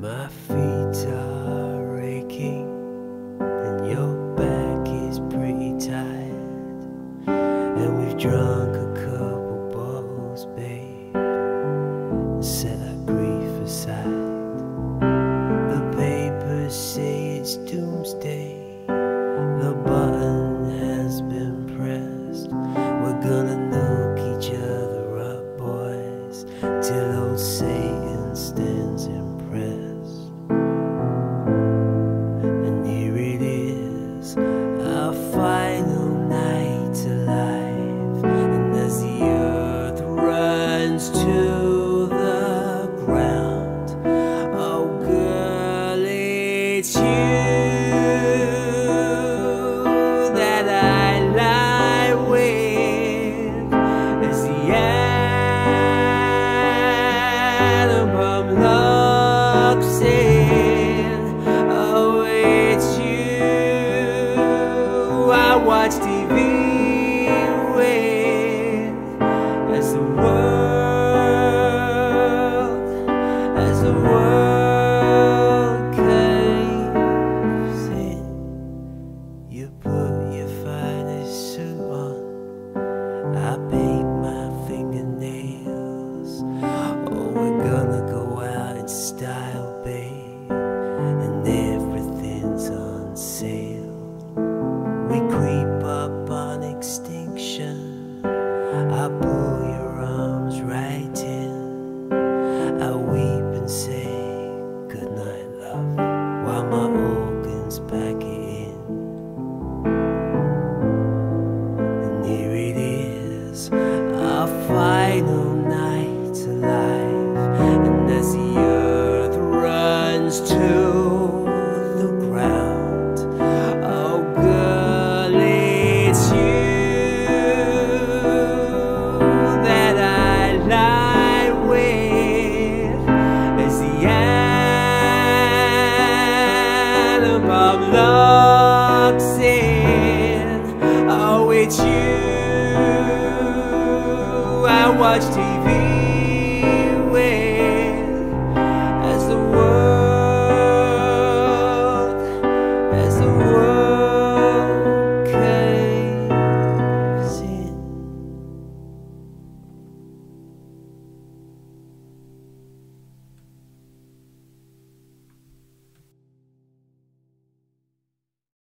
My feet are aching and your back is pretty tired, and we've drunk a couple bottles, babe, and set our grief aside. The papers say it's doomsday, the button has been pressed. We're gonna nuke each other up, boys, till old Satan stands impressed. And here it is, our final night alive, and as the earth runs to the ground, oh girl, it's you that I lie with, as the atom bomb locks in. Oh, it's you I watch TV with, as the world caves in. You put your finest suit on, I paint my fingernails. Oh, we're gonna go out in style, babe, and everything's on sale. We creep up on extinction, I pull your arms right in, I weep and say goodnight, love, while my organs pack it in. And here it is, our final night alive, and as the earth runs to